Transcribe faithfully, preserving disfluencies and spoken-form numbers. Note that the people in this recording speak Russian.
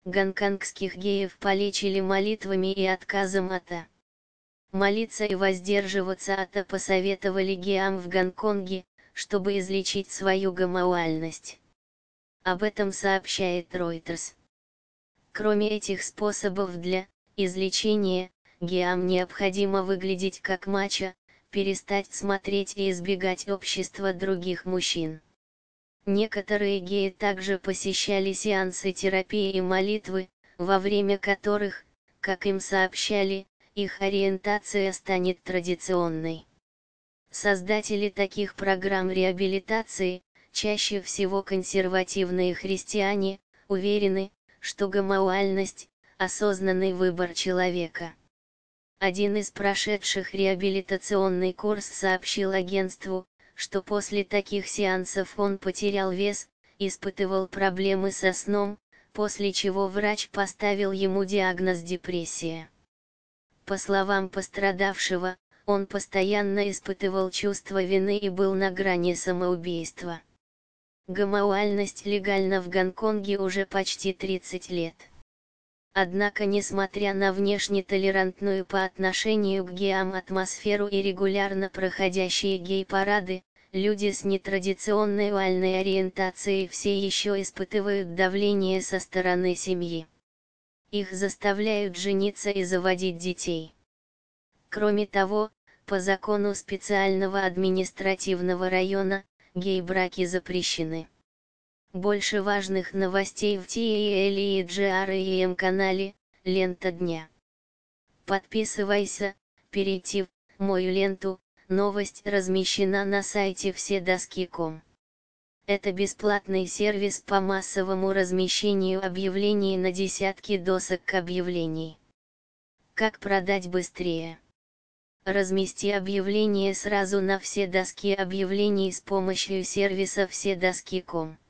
гонконгских геев полечили молитвами и отказом от а. Молиться и воздерживаться от а посоветовали геям в Гонконге, чтобы излечить свою гомосексуальность. Об этом сообщает Reuters. Кроме этих способов для излечения, геям необходимо выглядеть как мачо, перестать смотреть и избегать общества других мужчин. Некоторые геи также посещали сеансы терапии и молитвы, во время которых, как им сообщали, их ориентация станет традиционной. Создатели таких программ реабилитации, чаще всего консервативные христиане, уверены, что гомосексуальность – осознанный выбор человека. Один из прошедших реабилитационный курс сообщил агентству, что после таких сеансов он потерял вес, испытывал проблемы со сном, после чего врач поставил ему диагноз депрессия. По словам пострадавшего, он постоянно испытывал чувство вины и был на грани самоубийства. Гомосексуальность легальна в Гонконге уже почти тридцать лет. Однако, несмотря на внешне толерантную по отношению к геям атмосферу и регулярно проходящие гей-парады, люди с нетрадиционной сексуальной ориентацией все еще испытывают давление со стороны семьи. Их заставляют жениться и заводить детей. Кроме того, по закону специального административного района, гей-браки запрещены. Больше важных новостей в ти эл и джи ар и эм канале, лента дня. Подписывайся, перейти в мою ленту, новость размещена на сайте вседоски точка ком. Это бесплатный сервис по массовому размещению объявлений на десятки досок объявлений. Как продать быстрее? Размести объявление сразу на все доски объявлений с помощью сервиса вседоски точка ком.